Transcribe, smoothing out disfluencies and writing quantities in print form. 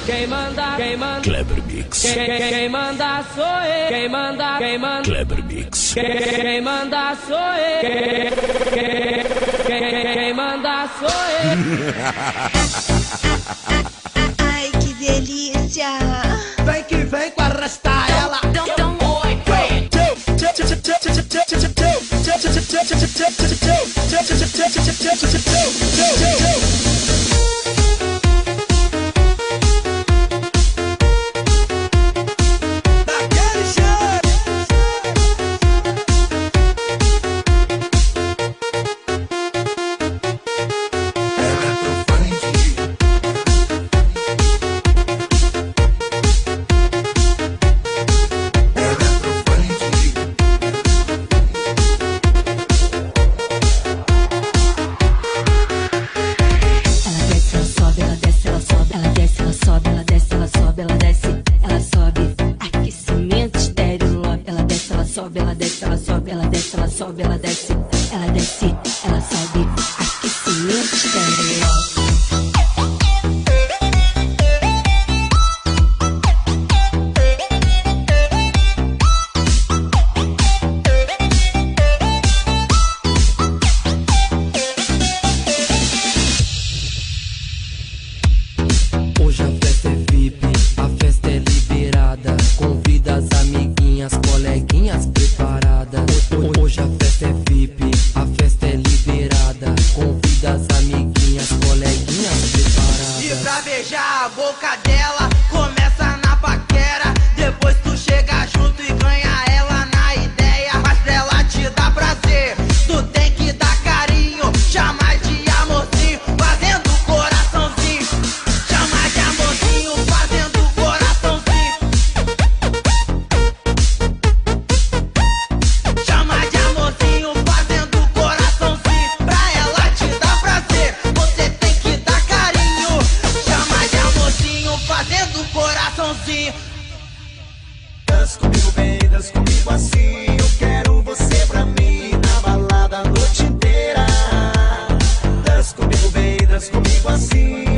Kleber Mix. Quem manda sou eu. Quem manda Kleber Mix. Quem manda sou eu. Quem manda sou eu. Ai, que delícia. Vem que vem com arrastar ela. Ela desce, ela sobe, ela desce, ela sobe, ela desce, ela sobe, aquecimento estéreo. Hoje a festa é VIP, a festa é liberada. Convida as amiguinhas, coleguinhas preparadas. Hoje a festa é VIP, a festa é liberada. Convida as amiguinhas, coleguinhas preparadas. E pra beijar a boca dela, começa na paquera. Depois tu chega junto e ganha ela na ideia. Mas pra ela te dar prazer, tu tem que dar carinho. Chama de amorzinho, fazendo coraçãozinho. Chama de amorzinho, fazendo coraçãozinho. Chama de amorzinho, fazendo coraçãozinho. Pra ela te dar prazer, você tem que dar carinho. Chama de amorzinho, fazendo coraçãozinho. Dança comigo bem, dança comigo assim. Eu quero você pra mim na balada a noite inteira. Dança comigo bem, dança comigo assim.